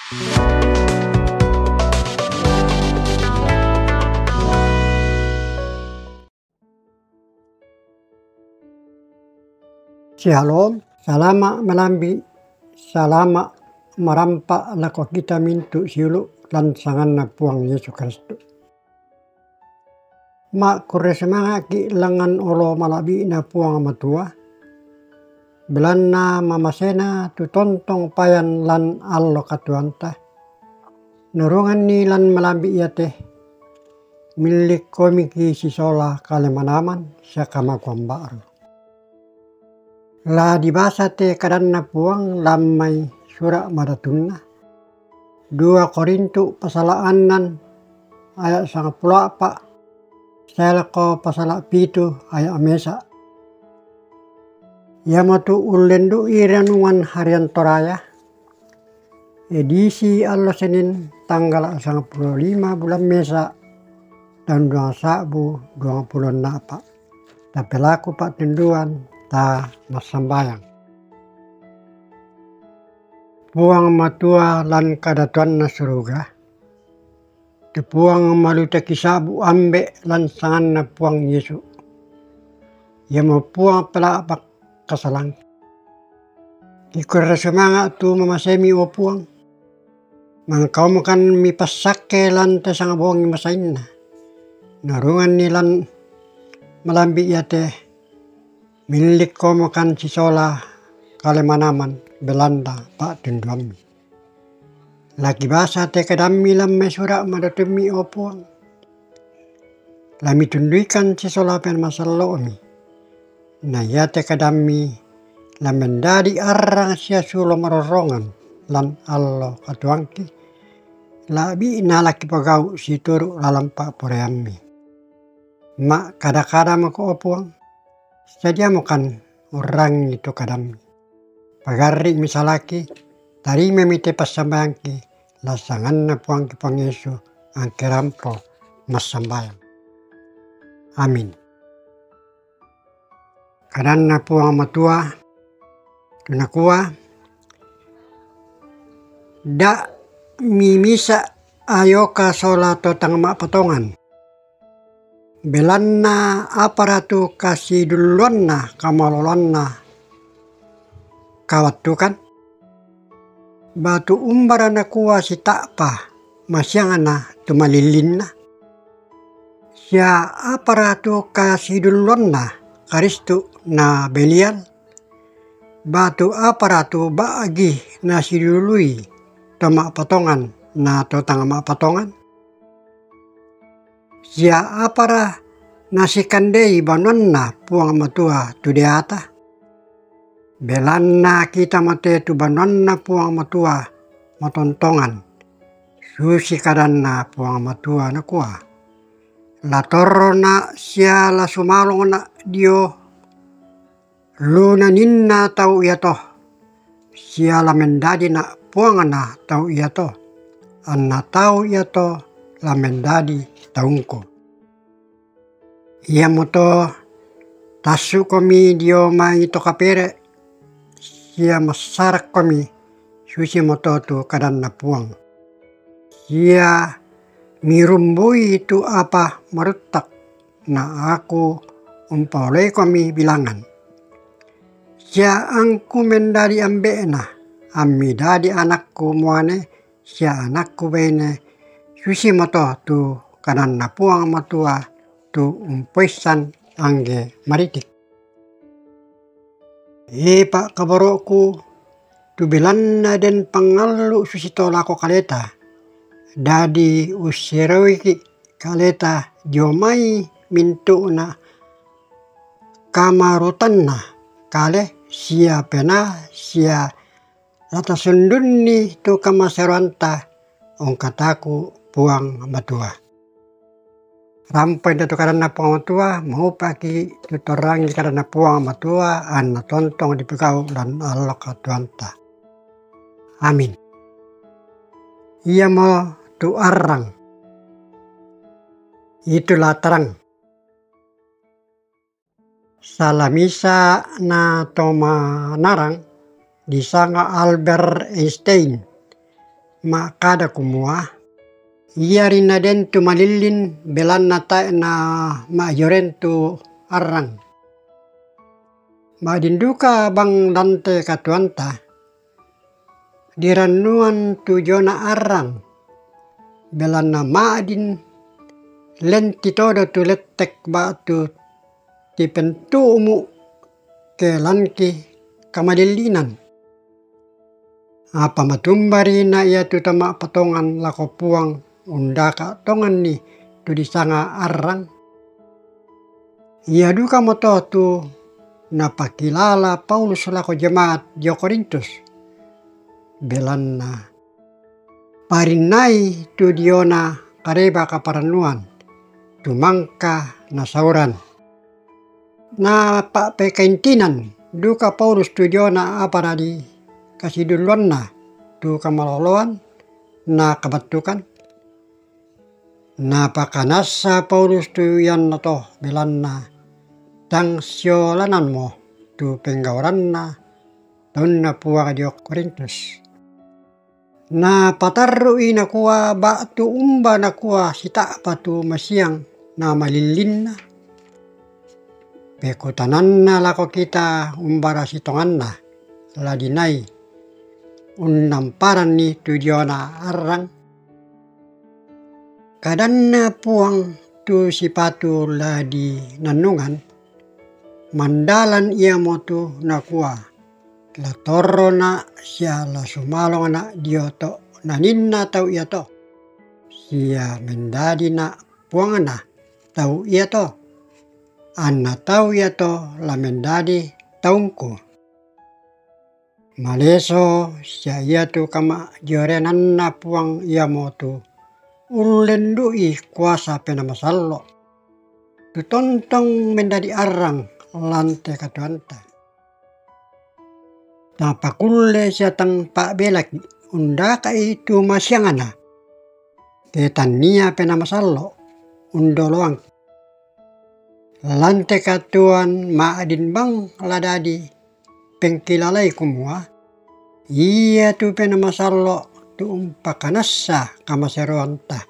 Shalom, salama melambi, salama merampak lako kita mintu siulu lansangan na puang Yesus Kristus. Mak kure semangat ki lengan olo malabi na puang matua. Belana mamasena tu tontong payan lan allo katuanta. Nurungan ni lan melambi iate. Milik komiki sisola kalemanaman syakama kwambaru. La dibasa te kadanna puang lamai surak madatunna. 2 Korintu pasalaanan ayat 14. Selako pasala pitu ayat amesa. Yamatu ulendu iranungan harian toraya. Edisi allo Senin tanggal 25 bulan Mesa tahun 2024. Tapi laku pak tenduan ta masambayang. Puang matua lan kadatuan na suruga. Te puang maluta kisabu ambe lan sangan na puang Yesu. Ya mau puang pelak kasalang. Ikur semangat tu mamasemi o puang. Mangkau makan mi pasake lan te sang bongi masain na. Narungan ni lan malambi yate. Milik ko makan sisola kalemanaman Belanda pak tenduami. Lagi basa te kadami lam mesura madatumi opuang. Lami tunduikan sisola pen masalo mi. Na ya te kadami lam mendadi arang sia sulo marorongan lan allo katuangki. Labi inalaki pagau situru lalam pak poreami. Mak kada-kada mako opuang. Sadia makan orang itu kadam. Pagari misalaki tari memite pasambayangki lasangan na puang ki puang Yesu angke rampo masambayang. Amin. Kadan na puang matua tunakua da mimisa ayoka sola totang mak patongan. Belanna aparatu kasih duluan na kamaloloan na kawat tu kan. Batu umbara na kuwa si takpa masyangan na tumalilin na. Siya aparatu kasih duluan na karistu na belial. Batu aparatu baagi na sidului tomak patongan na totang mak patongan. Sia apara nasi kandei banon na puang matua tu deata. Belanna kita mate tu banon na puang matua matontongan. Susi kadan na puang matua na kuah. La torro na sia la sumalong na dio. Luna ninna tau iya toh. Sia la mendadi na puang na tau iya toh. Anna tau iya toh la mendadi taungko. Ia moto tasu komi dio mai to kapere. Ia masarak komi susi moto tu kadan na puang. Ia mirumbui itu apa meretak na aku umpolei komi bilangan. Ia angku mendadi ambe na amidadi anakku muane sia anakku bene susi moto tu kadan na puang matua tu umpesan angge maritik. Pak kabarokku tu belanna den pangalu susito lako kaleta. Dadi usirewiki kaleta diomai mintu na kamarutan na kale sia pena sia lata sundunni tu kamaseranta ong kataku puang matua. Rampai datu karena puang matua mau paki tutorangi karena puang matua anna tontong di pegau dan Allah katuanta. Amin. Ia mau tu arang. Itulah terang. Salamisa na toma narang disanga Albert Einstein. makada kumua. Ia rina den tu malilin belan nata na majoren tu arang. Madinduka bang dante katuanta. Diranuan tu jona arang. Belan na maadin len titodo tu letek batu tipentumu ke lanki kamalilinan. Apa matumbari na ia tu tama patongan lako puang undaka tongan ni tu disanga arang. Ia duka moto tu napakilala Paulus lako jemaat di Korintus. Belan na parinai tu diona kareba kaparanuan tu mangka nasauran. Na pak pekaintinan duka Paulus tu diona apa di kasih duluan na tu kamaloloan na kabatukan. Na pakanasa Paulus tu yan na to belan na tang siolanan mo tu penggawaran na taon na puwa di Korintus. Na patarui na kuwa ba tu umba na kuwa sita pa tu masiang na malilin na. Pekutanan na lako kita umbara sitongan na ladinay unamparan ni tu diona arang. Kadan na puang tu sipatu la di nanungan, mandalan ia motu na kuwa. La toro na siya la sumalong na dioto nanin na tau ia to. Siya mendadi na puang na tau ia to. Anna tau ia to la mendadi taungku. Maleso siya ia tu kama jorenan na puang ia motu. Ulendui kuasa penamasallo. Tutontong mendadi arang lante katuanta. Napakulle siatang pak belaki undaka itu masyangana. Ketania penamasallo undoloang. Lante katuan maadin bang ladadi pengkilalai kumua. Ia tu penamasallo tu umpakanasa kamaseroanta.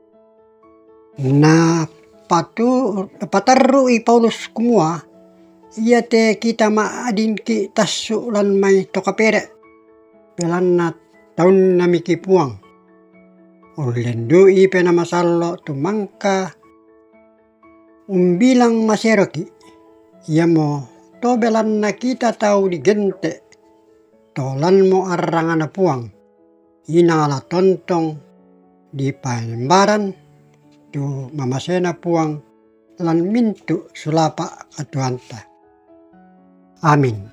Na patarui Paulus kumua. Ia te kita maadin ki tasu lan may tokapere. Belan na taon na mikipuang. Ulendui penamasallo tu mangka umbilang maseroki. Ia mo to belan na kita tau di gente. Tolan mo arangan na puang. Inala tontong di panembaran tu mamasena puang lan mintu sulapa katuanta. Amin.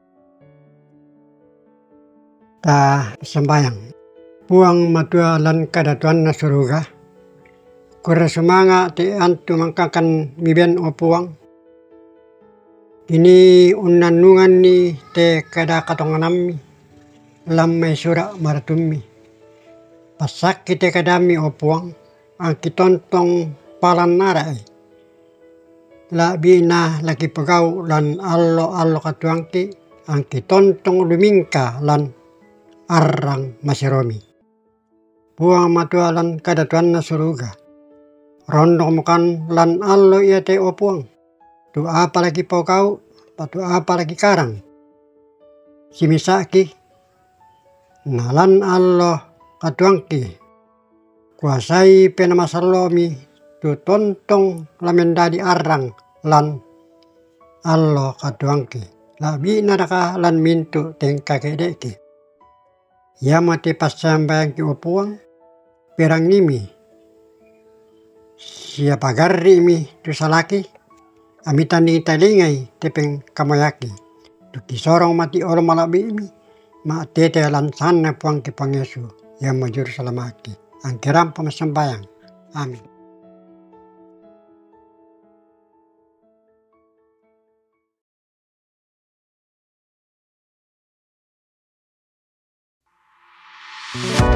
Ta sembayang. Puang matua lan kadatuan na suruga. Kura sumanga ti antu mangkakan miben o puang. Ini unanungan ni te kada katonganami. Lamay sura maratumi. Pasak kita kadami o puang. Ang kitontong palanara ay. Labi na lagi pagaw lan allo katuangki. Ang kitontong lumingka lan arang masiromi. Puang matua lan kadatuan na suruga. Rondo mukan lan allo iya te o puang. Tu apa lagi pagaw, patu apa lagi karang. Simisaki. Nalan allo katuangki. Kuasai penamasalomi tu tontong lamendadi arang lan allo katuangki. Labi nadaka lan mintu tengka kedeki. Ya mati pasambayang ki upuang perang nimi. Siapa garri mi tu salaki. Amitan ni talingay tepeng kamayaki. Tu kisorong mati olo malabi mi. Ma tete lan sana puang ki Pangesu yang majur salamaki. Ang kiram pamasambayang. Amin.